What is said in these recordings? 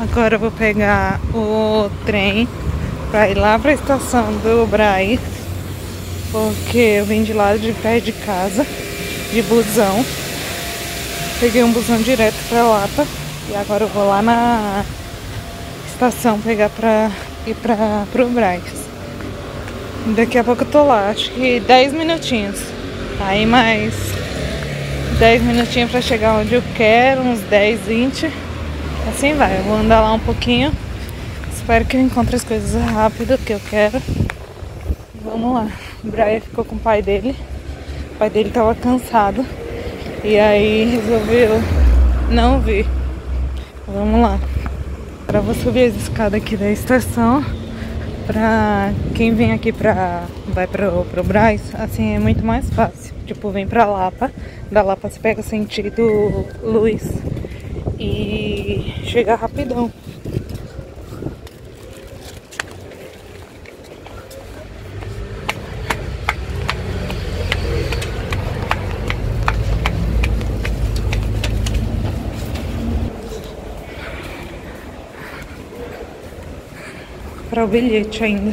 Agora eu vou pegar o trem pra ir lá pra estação do Brás, porque eu vim de lá de perto de casa, de busão. Peguei um busão direto pra Lapa e agora eu vou lá na estação pegar pra ir pro Brás. Daqui a pouco eu tô lá, acho que 10 minutinhos. Aí mais 10 minutinhos pra chegar onde eu quero, uns 10, 20. Assim vai, eu vou andar lá um pouquinho. Espero que eu encontre as coisas rápido que eu quero. Vamos lá. O Brian ficou com o pai dele. O pai dele tava cansado. E aí resolveu não vir. Vamos lá. Agora eu vou subir as escadas aqui da estação. Pra quem vem aqui vai pro Brás, assim é muito mais fácil. Tipo, vem pra Lapa. Da Lapa você pega sentido Luz. E chega rapidão. Para o bilhete ainda.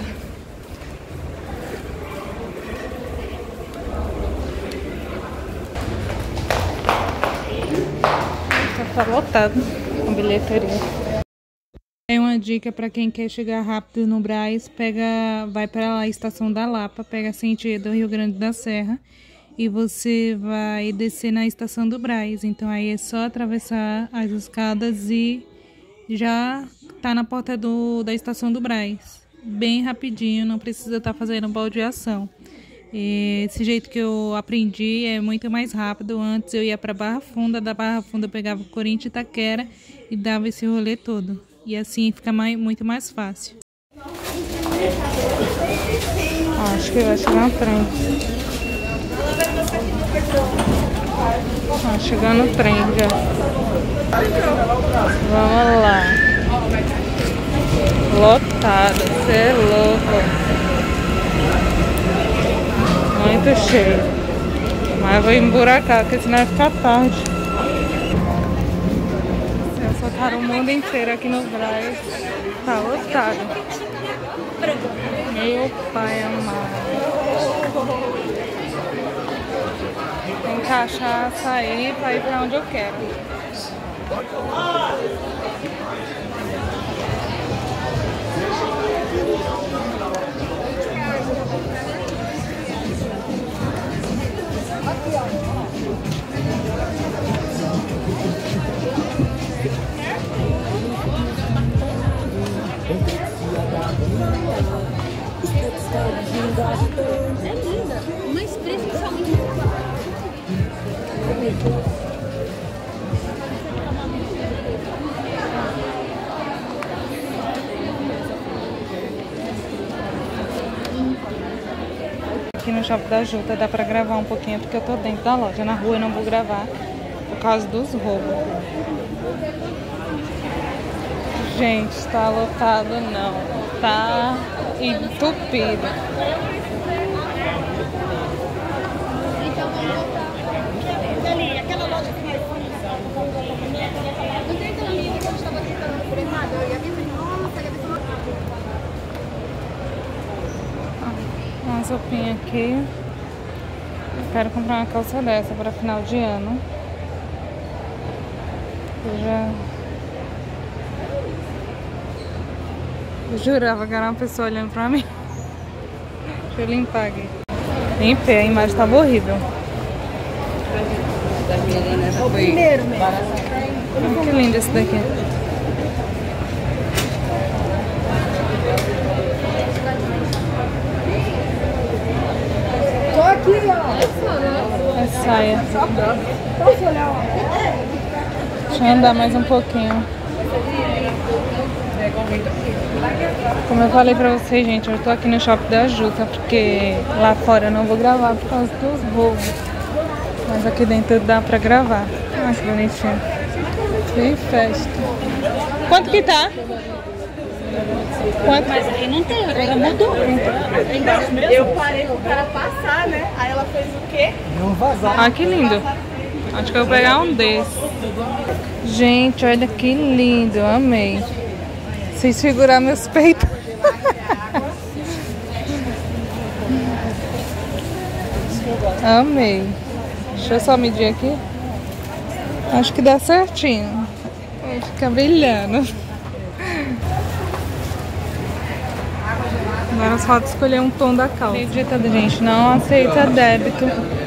Tá lotado com bilheteria. Tem uma dica para quem quer chegar rápido no Brás, vai para a estação da Lapa, pega sentido Rio Grande da Serra e você vai descer na estação do Brás. Então aí é só atravessar as escadas e já tá na porta da estação do Brás. Bem rapidinho, não precisa estar fazendo baldeação. Esse jeito que eu aprendi é muito mais rápido. Antes eu ia para Barra Funda, da Barra Funda eu pegava Corinthians e Itaquera e dava esse rolê todo. E assim fica muito mais fácil. Acho que vai chegar no trem. Chegando no trem já. Vamos lá. Lotado, você é louco. Muito cheio. Mas eu vou emburacar, porque senão vai ficar tarde. Soltaram o mundo inteiro aqui no Brás. Tá lotado. Meu pai amado. Tem que achar sair pra ir pra onde eu quero. É linda, uma expressão muito Aqui no Shopping da Juta dá pra gravar um pouquinho porque eu tô dentro da loja. Na rua eu não vou gravar por causa dos roubos. Gente, tá lotado não. Tá entupido. aquela loja que mais não tem aquela amiga que eu estava tentando por errado, eu ia ver, nossa, Uma roupinha aqui. Eu quero comprar uma calça dessa para final de ano. Eu jurava que era uma pessoa olhando pra mim. Deixa eu limpar aqui. Limpei, a imagem tava horrível. o primeiro mesmo. Olha que lindo esse daqui. Tô aqui, ó. É saia. Posso olhar, ó? Deixa eu andar mais um pouquinho. Como eu falei pra vocês, gente, eu tô aqui no Shopping da Juta, porque lá fora eu não vou gravar por causa dos roubos. Mas aqui dentro dá pra gravar. Olha que bonitinho. Que festa. Quanto que tá? Quanto? Mas aí não tem, agora mudou. Eu parei pro cara passar, né? Aí ela fez o quê? Não vazar. Ah, que lindo. Acho que eu vou pegar um desse. Gente, olha que lindo. Eu amei. Sem segurar meus peitos. Amei. Deixa eu só medir aqui. Acho que dá certinho. Vai ficar brilhando. Agora só escolher um tom da calça. Acredita, gente, não aceita débito.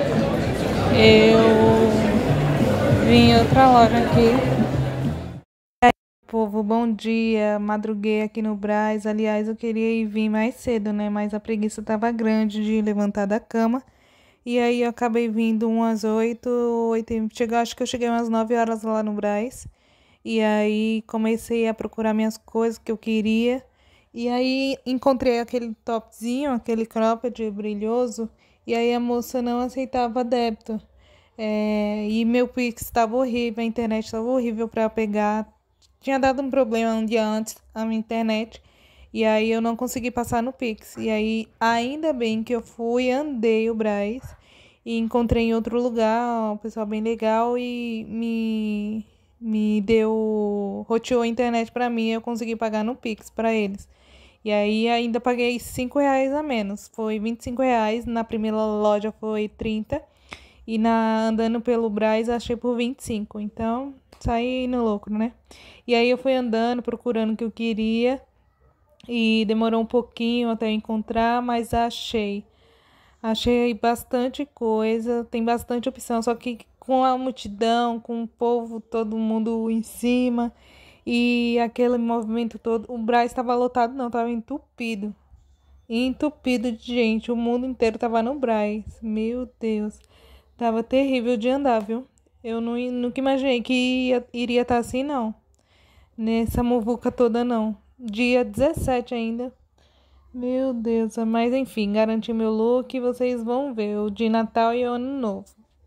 Eu vim em outra loja aqui. E aí, povo, bom dia. Madruguei aqui no Brás. Aliás, eu queria vir mais cedo, né? Mas a preguiça tava grande de levantar da cama. E aí eu acabei vindo umas 8, acho que eu cheguei umas 9 horas lá no Brás. E aí comecei a procurar minhas coisas que eu queria. E aí encontrei aquele topzinho, aquele cropped brilhoso. E aí a moça não aceitava débito. E meu Pix estava horrível, a internet estava horrível para pegar. Tinha dado um problema um dia antes a minha internet. E aí eu não consegui passar no Pix. E aí ainda bem que eu andei o Brás. E encontrei em outro lugar, um pessoal bem legal. E me roteou a internet para mim. Eu consegui pagar no Pix para eles. E aí ainda paguei R$5 a menos. Foi R$25. Na primeira loja foi 30. E andando pelo Brás achei por 25. Então saí no lucro, né? E aí eu fui andando, procurando o que eu queria. E demorou um pouquinho até encontrar, mas achei. Achei bastante coisa. Tem bastante opção. Só que com a multidão, com o povo, todo mundo em cima. E aquele movimento todo, o Brás estava lotado, não, estava entupido. Entupido de gente, o mundo inteiro estava no Brás. Meu Deus, tava terrível de andar, viu? Eu nunca imaginei que iria estar assim, não. Nessa muvuca toda, não. Dia 17 ainda. Meu Deus, mas enfim, garanti meu look e vocês vão ver, o de Natal e o Ano Novo.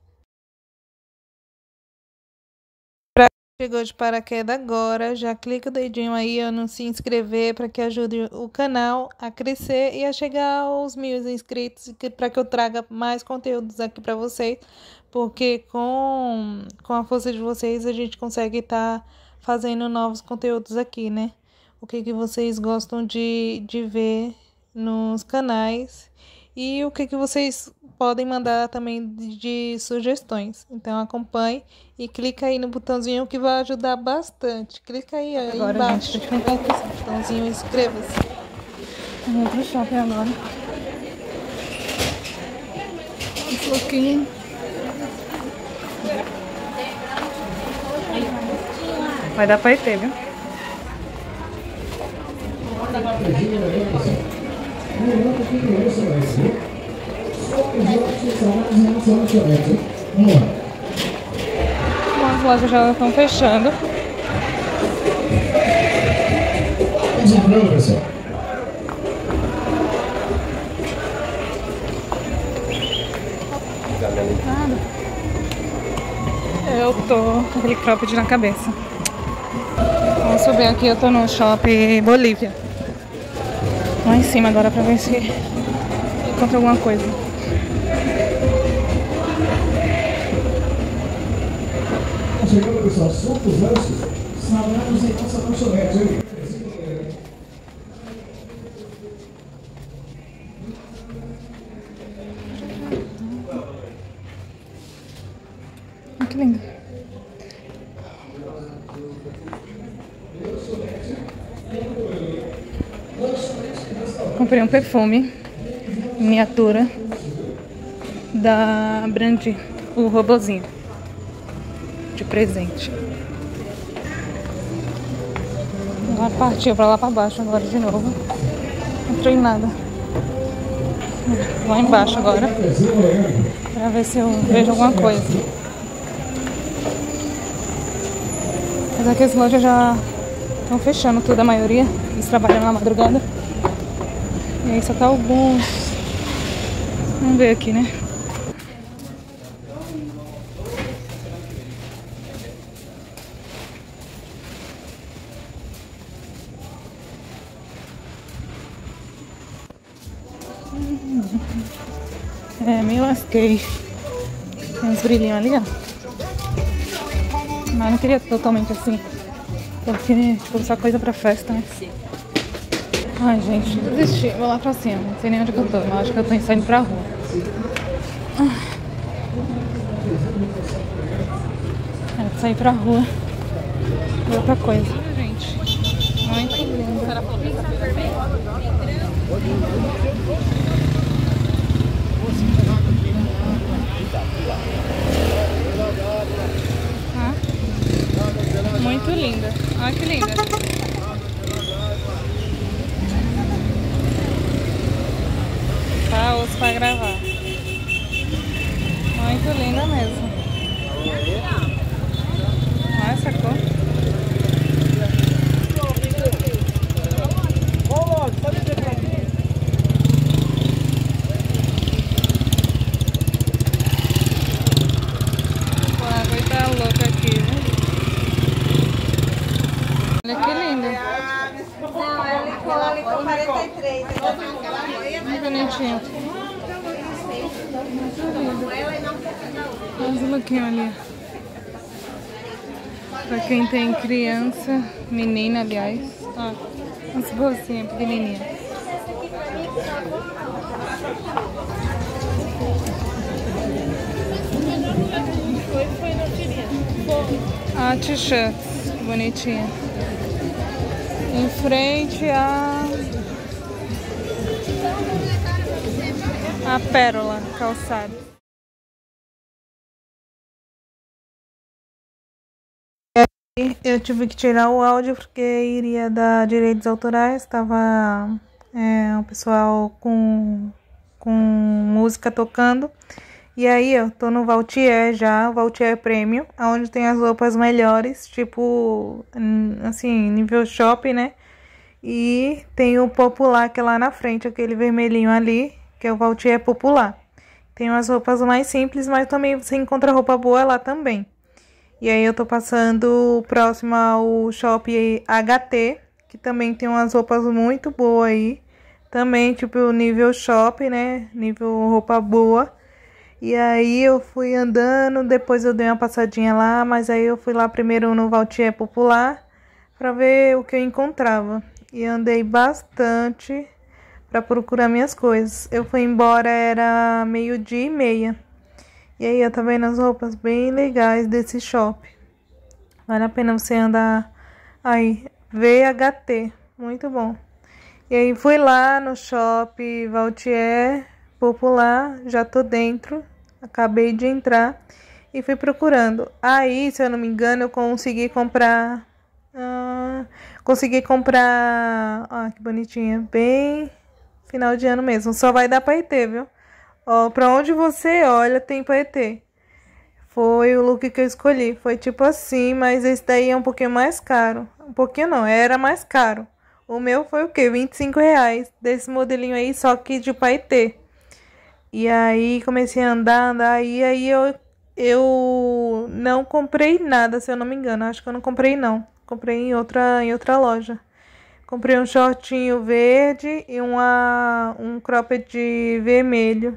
Chegou de paraquedas agora, já clica o dedinho aí no se inscrever para que ajude o canal a crescer e a chegar aos 1000 inscritos, para que eu traga mais conteúdos aqui para vocês, porque com a força de vocês a gente consegue estar fazendo novos conteúdos aqui, né? O que vocês gostam de ver nos canais e o que vocês podem mandar também de sugestões. Então acompanhe e clica aí no botãozinho que vai ajudar bastante. Clica aí agora, embaixo. Gente, clica esse botãozinho e inscreva-se. Vamos pro shopping agora. Um pouquinho. Vai dar pra ir ter, viu? As lojas já estão fechando. Eu tô com aquele cropped na cabeça. Vamos subir aqui, eu tô no shopping Bolívia. Lá em cima agora pra ver se encontro alguma coisa. Chegando, pessoal, soltos lanches, salgados em nossa lanchonete. Que lindo. Comprei um perfume miniatura da Brandi, o robozinho de presente. Ela partiu pra lá pra baixo agora de novo. Não entrei em nada. Vou lá embaixo agora pra ver se eu vejo alguma coisa. Mas aqui as lojas já estão fechando tudo, a maioria. Eles trabalham na madrugada. E aí só tá alguns. Vamos ver aqui, né? Me lasquei. Tem uns brilhinhos ali, ó. Mas não queria totalmente assim. Porque tipo, só coisa pra festa, né? Sim. Ai, gente, desisti. Vou lá pra cima. Não sei nem onde que eu tô, mas acho que eu tô saindo pra rua. Quero sair pra rua. Ver outra coisa. Gente, muito linda. Muito linda. Olha que linda. Tá osso pra gravar. Muito linda mesmo. Olha essa cor. A água tá louca aqui, né? Olha que linda. Não, ela licou 43. Muito bonitinho. Olha os lookinhos ali. Pra quem tem criança, menina, aliás. Ó, umas bolsinhas pequenininhas. A t-shirts, bonitinha. Em frente a Pérola, calçado. Eu tive que tirar o áudio porque iria dar direitos autorais. Tava o pessoal com música tocando. E aí eu tô no Valtier já, Valtier Premium, onde tem as roupas melhores, tipo, assim, nível shopping, né? E tem o Popular, que é lá na frente, aquele vermelhinho ali, que é o Valtier Popular. Tem umas roupas mais simples, mas também você encontra roupa boa lá também. E aí eu tô passando próximo ao Shopping HT, que também tem umas roupas muito boas aí. Também, tipo, nível shopping, né? Nível roupa boa. E aí eu fui andando, depois eu dei uma passadinha lá, mas aí eu fui lá primeiro no Valtier Popular para ver o que eu encontrava. E andei bastante para procurar minhas coisas. Eu fui embora, era 12:30. E aí eu tô vendo as roupas bem legais desse shopping. Vale a pena você andar aí. VHT, muito bom. E aí fui lá no shopping Valtier Popular, já tô dentro. Acabei de entrar e fui procurando. Aí, se eu não me engano, eu consegui comprar. Ó, que bonitinha. Bem final de ano mesmo. Só vai dar Paetê, viu? Ó, pra onde você olha, tem Paetê. Foi o look que eu escolhi. Foi tipo assim, mas esse daí é um pouquinho mais caro. Um pouquinho não, era mais caro. O meu foi o quê? R$ 25 desse modelinho aí, só que de Paetê. E aí comecei a andar, e aí eu não comprei nada, se eu não me engano. Acho que eu não comprei não. Comprei em outra loja. Comprei um shortinho verde e um cropped vermelho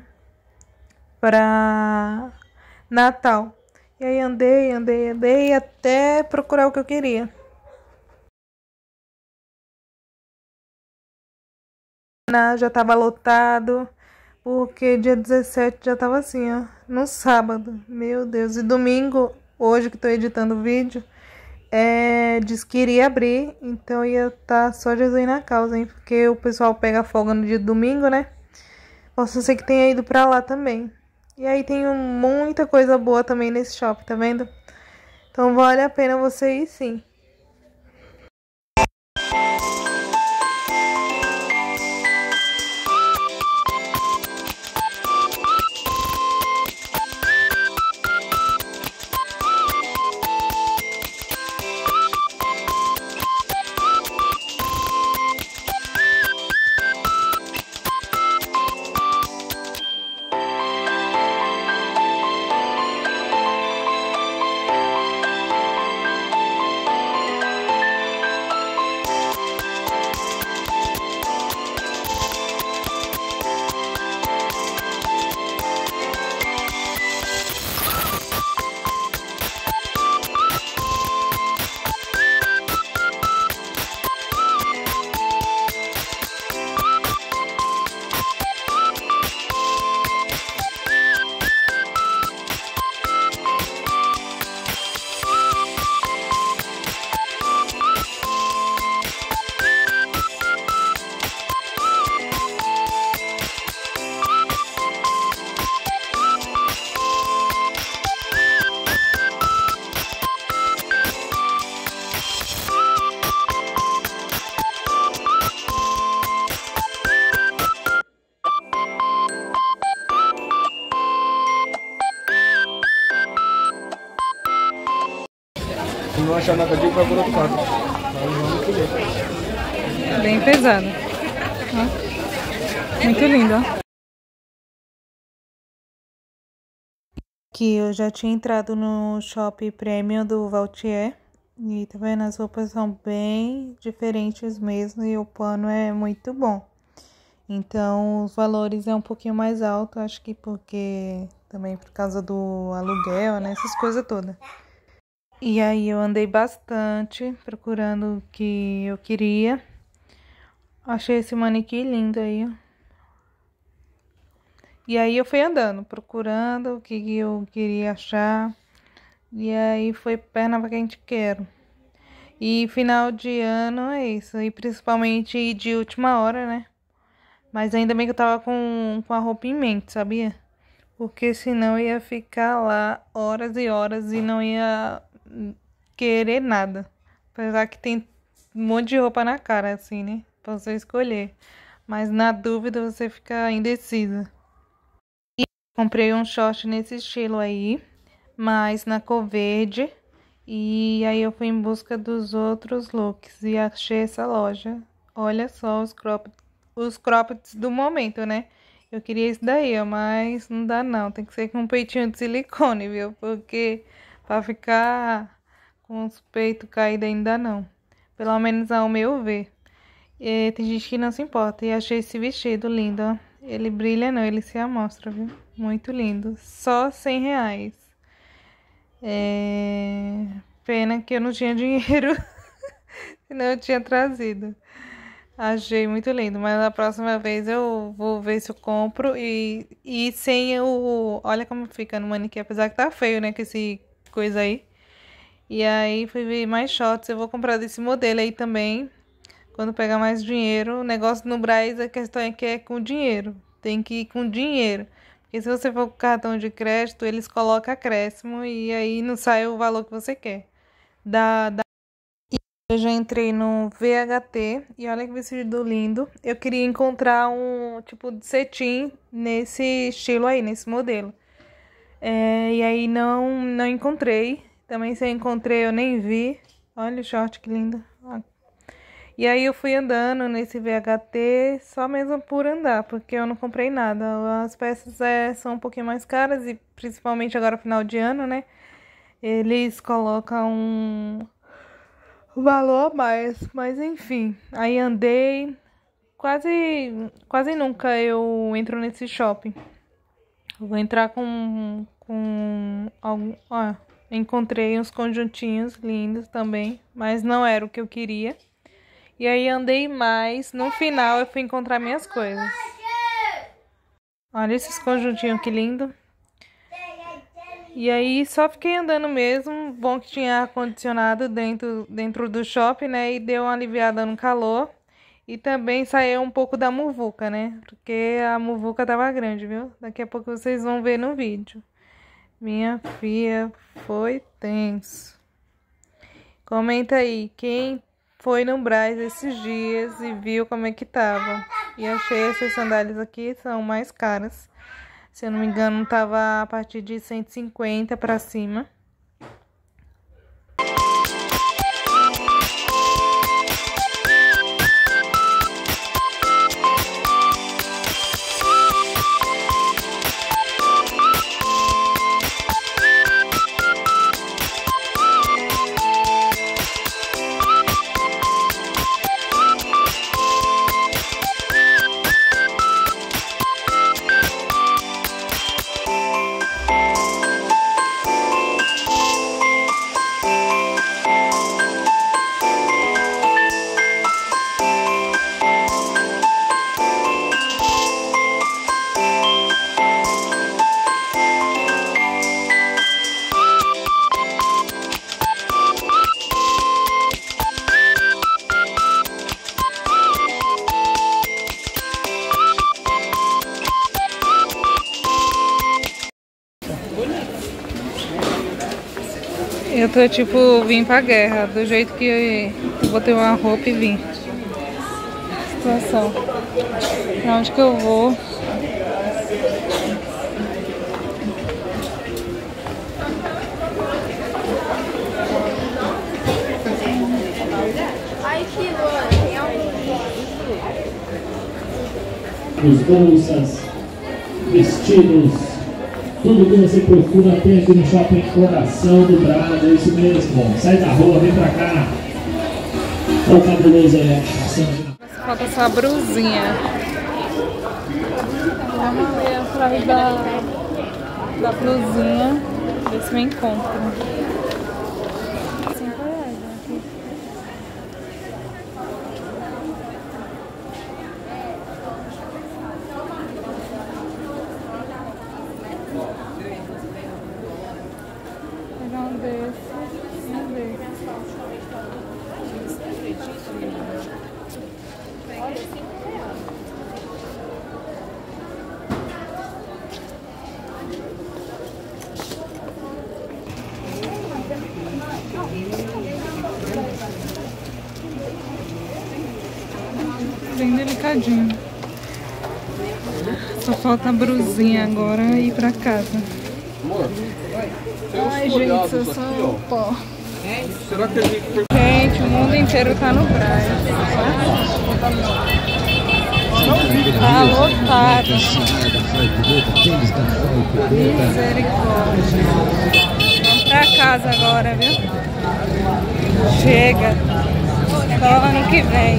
para Natal. E aí andei até procurar o que eu queria. Já tava lotado. Porque dia 17 já tava assim, ó. No sábado. Meu Deus. E domingo, hoje que tô editando o vídeo, diz que iria abrir. Então ia estar só Jesus na causa, hein? Porque o pessoal pega folga no dia de domingo, né? Posso ser que tenha ido pra lá também. E aí tem muita coisa boa também nesse shopping, tá vendo? Então vale a pena você ir sim. Se não achar nada aqui, procura outro canto. Vamos escolher. Bem pesado. Ó. Muito lindo, ó. Aqui eu já tinha entrado no Shopping Premium do Valtier. E tá vendo? As roupas são bem diferentes mesmo e o pano é muito bom. Então os valores é um pouquinho mais alto, acho que porque também por causa do aluguel, né? Essas coisas todas. E aí eu andei bastante procurando o que eu queria. Achei esse manequim lindo aí, ó. E aí eu fui andando, procurando o que eu queria achar. E aí foi perna pra quem te quero. E final de ano é isso. E principalmente de última hora, né? Mas ainda bem que eu tava com a roupa em mente, sabia? Porque senão eu ia ficar lá horas e horas e não ia querer nada. Apesar que tem um monte de roupa na cara, assim, né? Pra você escolher. Mas na dúvida você fica indecisa. Comprei um short nesse estilo aí, mas na cor verde. E aí eu fui em busca dos outros looks e achei essa loja. Olha só os croppeds do momento, né? Eu queria esse daí, ó, mas não dá não. Tem que ser com um peitinho de silicone, viu? Porque pra ficar com os peitos caídos ainda não. Pelo menos ao meu ver. E tem gente que não se importa. E achei esse vestido lindo, ó. Ele brilha não, ele se amostra, viu? Muito lindo. Só R$100. Pena que eu não tinha dinheiro. Senão eu tinha trazido. Achei muito lindo. Mas na próxima vez eu vou ver se eu compro. E sem o... Olha como fica no manequim. Apesar que tá feio, né? Com esse coisa aí. E aí fui ver mais shorts. Eu vou comprar desse modelo aí também. Quando pegar mais dinheiro. O negócio no Brás, a questão é que é com dinheiro. Tem que ir com dinheiro. Porque se você for com cartão de crédito, eles colocam acréscimo e aí não sai o valor que você quer. Eu já entrei no VHT e olha que vestido lindo. Eu queria encontrar um tipo de cetim nesse estilo aí, nesse modelo. E aí não encontrei. Também se eu encontrei eu nem vi. Olha o short que lindo. E aí eu fui andando nesse VHT só mesmo por andar, porque eu não comprei nada. As peças são um pouquinho mais caras e principalmente agora final de ano, né? Eles colocam um valor a mais, mas enfim. Aí andei, quase nunca eu entro nesse shopping. Eu vou entrar com algum... Ó, encontrei uns conjuntinhos lindos também, mas não era o que eu queria. E aí andei mais, no final eu fui encontrar minhas coisas. Olha esses conjuntinhos que lindo. E aí só fiquei andando mesmo, bom que tinha ar-condicionado dentro do shopping, né? E deu uma aliviada no calor. E também saiu um pouco da muvuca, né? Porque a muvuca tava grande, viu? Daqui a pouco vocês vão ver no vídeo. Minha filha, foi tenso. Comenta aí, quem foi no Brás esses dias e viu como é que tava. E achei essas sandálias aqui, são mais caras. Se eu não me engano, tava a partir de 150 pra cima. Eu tô tipo, vim pra guerra, do jeito que eu botei uma roupa e vim. Situação. Pra onde que eu vou? os bolsas, vestidos, tudo que você procura tem aqui no Shopping Coração do Brás, é isso mesmo. Sai da rua, vem pra cá. Olha o cabuloso aí, passando. Falta essa brusinha. Vamos ver atrás da blusinha, ver se eu encontro. R$5 aqui. Pegar um desse, um desse. Bem delicadinho. Só falta a brusinha agora e ir pra casa. Ai, gente, eu sou um pó. Será que a gente... Gente, o mundo inteiro tá no Brás. Tá lotado. Misericórdia. Vamos pra casa agora, viu? Chega. Só ano que vem.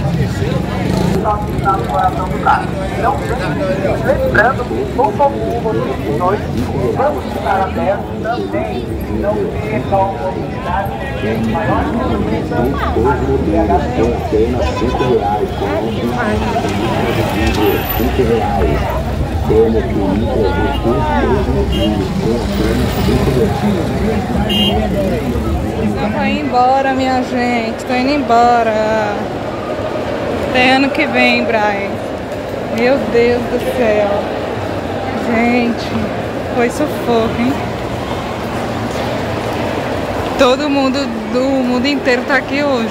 Lembrando, por favor, nós vamos estar abertos também. Não percam a oportunidade de maior movimentação aqui no BHC. Apenas R$5, Temos que ir trazer todos os dias com apenas R$5. Tô indo embora, minha gente. Tô indo embora. Até ano que vem, Brian. Meu Deus do céu. Gente, foi sufoco, hein? Todo mundo do mundo inteiro tá aqui hoje.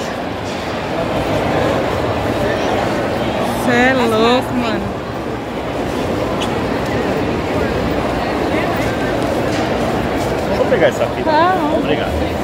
Cê é louco, mano. Vou pegar essa fita. Tá. Obrigado.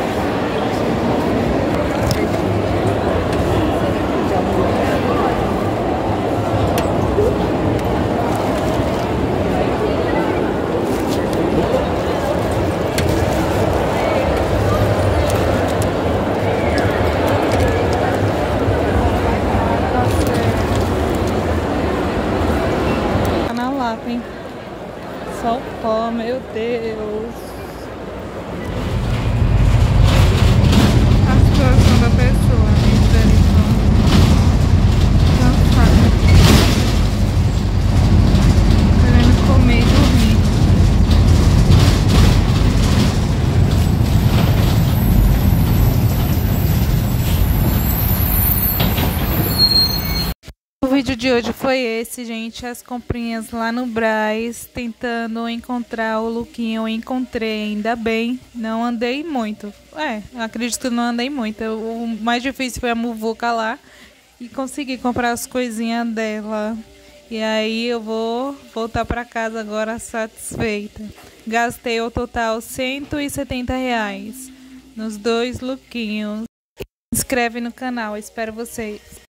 Na Lapa, hein? Só o pó, meu Deus. A situação da pessoa, misericórdia. Cansada. Querendo comer e dormir. O vídeo de hoje foi esse, gente, as comprinhas lá no Brás, tentando encontrar o lookinho. Eu encontrei, ainda bem, não andei muito. Acredito que não andei muito. O mais difícil foi a muvuca lá e consegui comprar as coisinhas dela. E aí eu vou voltar pra casa agora satisfeita. Gastei o total R$170 nos dois lookinhos. Se inscreve no canal, espero vocês.